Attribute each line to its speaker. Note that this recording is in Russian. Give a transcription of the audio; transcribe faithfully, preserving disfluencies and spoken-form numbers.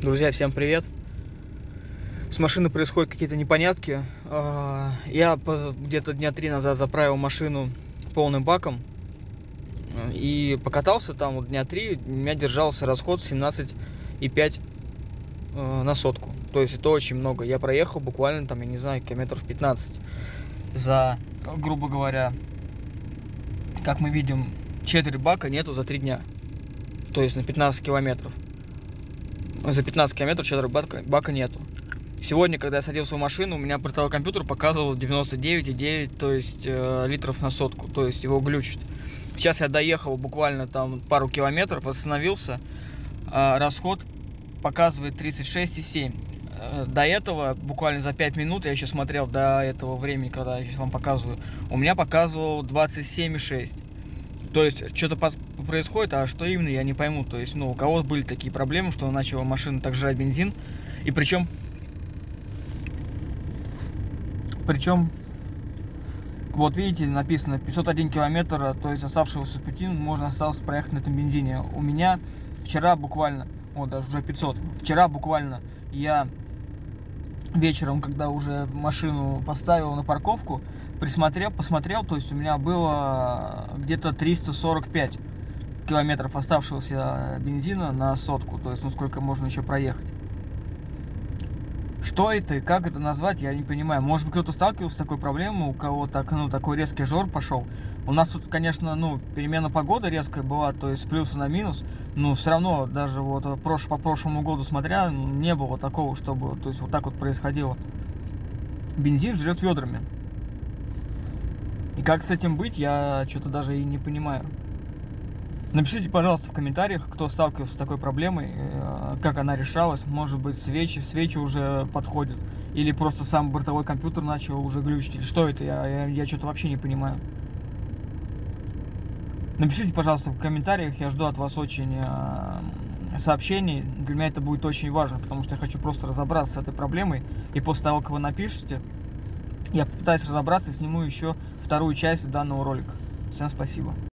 Speaker 1: Друзья, всем привет! С машиной происходят какие-то непонятки. Я где-то дня три назад заправил машину полным баком и покатался там вот дня три. У меня держался расход семнадцать и пять на сотку. То есть это очень много. Я проехал буквально там, я не знаю, километров пятнадцать за, грубо говоря, как мы видим, четверть бака нету за три дня. То есть на пятнадцать километров. За пятнадцать километров четверть бака, бака нету. Сегодня, когда я садился в машину, у меня бортовой компьютер показывал девяносто девять и девять, то есть э, литров на сотку, то есть его глючит. Сейчас я доехал буквально там пару километров, остановился, э, расход показывает тридцать шесть и семь. Э, до этого, буквально за пять минут, я еще смотрел до этого времени, когда я сейчас вам показываю, у меня показывал двадцать семь и шесть. То есть что-то происходит, а что именно, я не пойму. То есть, ну, у кого были такие проблемы, что начала машина так жрать бензин. И причем, причем, вот видите, написано пятьсот один километр, то есть оставшегося пути можно осталось проехать на этом бензине. У меня вчера буквально, вот даже уже пятьсот, вчера буквально я вечером, когда уже машину поставил на парковку, присмотрел, посмотрел, то есть у меня было где-то триста сорок пять километров оставшегося бензина на сотку, то есть ну сколько можно еще проехать. Что это и как это назвать, я не понимаю. Может быть, кто-то сталкивался с такой проблемой, у кого так, ну, такой резкий жор пошел. У нас тут, конечно, ну, перемена погоды резкая была, то есть с плюса на минус, но все равно, даже вот прош, по прошлому году смотря, не было такого, чтобы, то есть вот так вот происходило. Бензин жрет ведрами. И как с этим быть, я что-то даже и не понимаю. Напишите, пожалуйста, в комментариях, кто сталкивался с такой проблемой, как она решалась. Может быть, свечи, свечи уже подходят, или просто сам бортовой компьютер начал уже глючить, или что это, я, я, я что-то вообще не понимаю. Напишите, пожалуйста, в комментариях, я жду от вас очень сообщений. Для меня это будет очень важно, потому что я хочу просто разобраться с этой проблемой, и после того, как вы напишите, я попытаюсь разобраться и сниму еще вторую часть данного ролика. Всем спасибо.